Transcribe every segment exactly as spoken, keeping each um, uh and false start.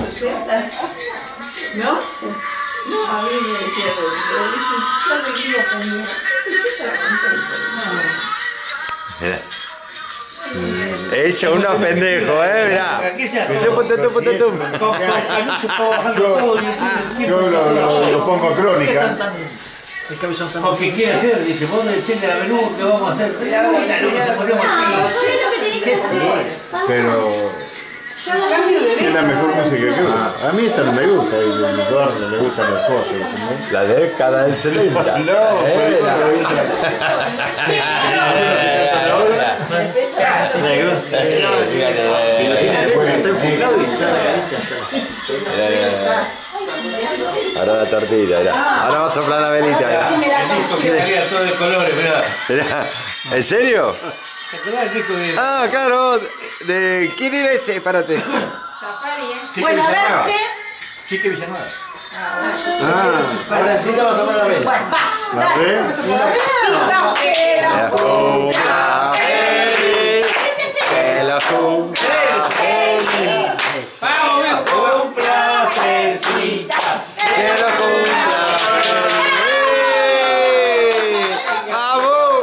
sesenta. ¿No? No, a mí me decía, yo alegría también. Yo estaba contenta. Mirá. He hecho unos pendejos, eh, mirá. Yo lo, lo, lo pongo crónica. ¿O qué quiere hacer? Dice, vos decirle a Benú que vamos a hacer. Pero es la mejor música que hubo. A mí esta no me gusta, y a Eduardo le gustan las cosas. ¿No? La década del setenta. No, por eso me gusta. Me gusta. Ahora la tortilla, mirá. Ahora va a soplar la velita, mirá. El disco que salía todo de colores, mirá. Mirá. ¿En serio? ¿Te acordás del disco de...? Ah, claro. De... ¿Quién era ese? Espérate. Safari, ¿eh? Bueno, a ver, che. Chique Villanueva. Ah, Ahora sí lo vamos a tomar a la vez. ¿la ves? Que lo cumpla feliz. Que lo cumpla feliz. ¡Cumpla feliz! Que lo cumpla feliz. ¡Vamos!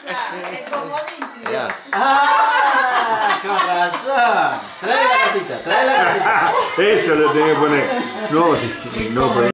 Mirá. ¡Ah! ¡Con razón! Trae la gatita, trae la gatita. Eso lo tenía que poner. No, no,